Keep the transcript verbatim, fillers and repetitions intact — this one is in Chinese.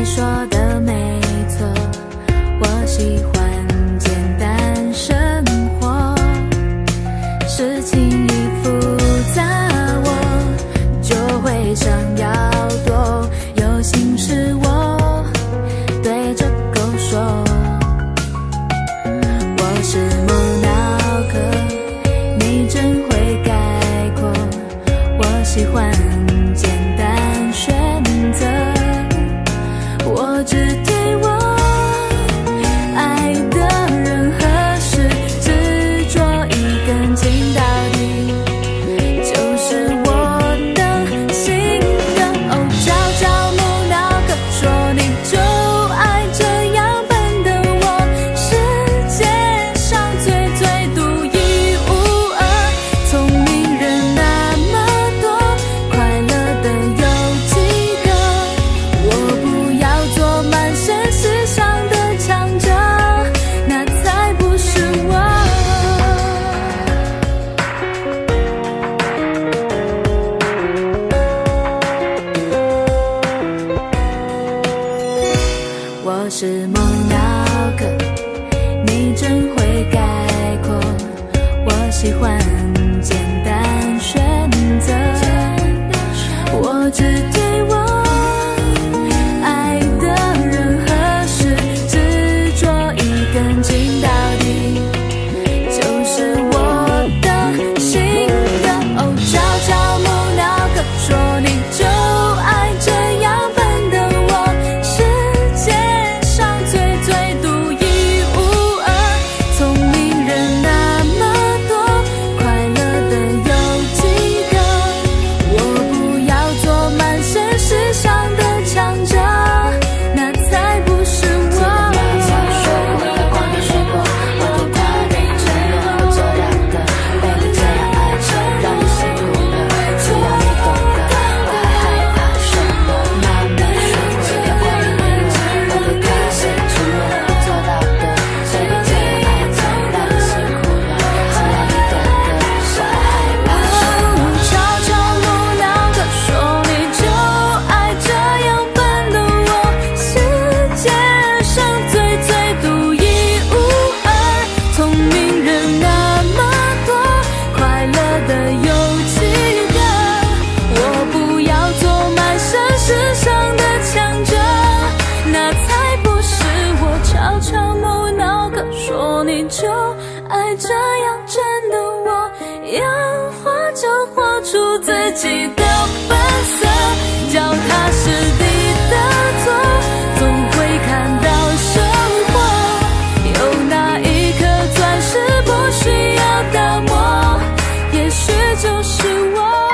说的没错，我喜欢简单生活，事情一复杂我就会想要躲，有心事我对着狗说，我是木脑壳，你真会概括，我喜欢简单选择，我只对我爱的人和事执着一根筋到底，就是我的性格。哦，朝朝木脑壳说你就爱这样笨的我，世界上最最独一无二，聪明人那么多，快乐的有几个？我不要做满身思想的强者，那才不是我。我是木脑壳，你真会概括，我喜欢简单选择，我只对我爱的人和事执着一根筋到底，就是我的性格。哦，朝朝木脑壳说你就爱这样笨的我，世界上最最独一无二，聪明人那么多，快乐的有几个？我不要做满身思想的强者，那才不是我。我的光也睡过，我对他认真了，我做到的，被你这样爱着，让你辛苦了，只要你懂得，我还害怕什么？慢慢说，我要关于你了，我对他认真了，我做到的，被你这样爱着，让你辛苦了，只要你懂得，我还害怕什么？朝朝木脑壳说你就爱这样笨的我，世界上最最独一无二，聪明人那么多，快乐的有几个？我不要做满身思想的强者，那才不是我。朝朝木脑壳说你就爱这样真的我，要活就活出自己的本色，脚踏实地的做，总会看到收获。有那一颗钻石不需要打磨，也许就是我。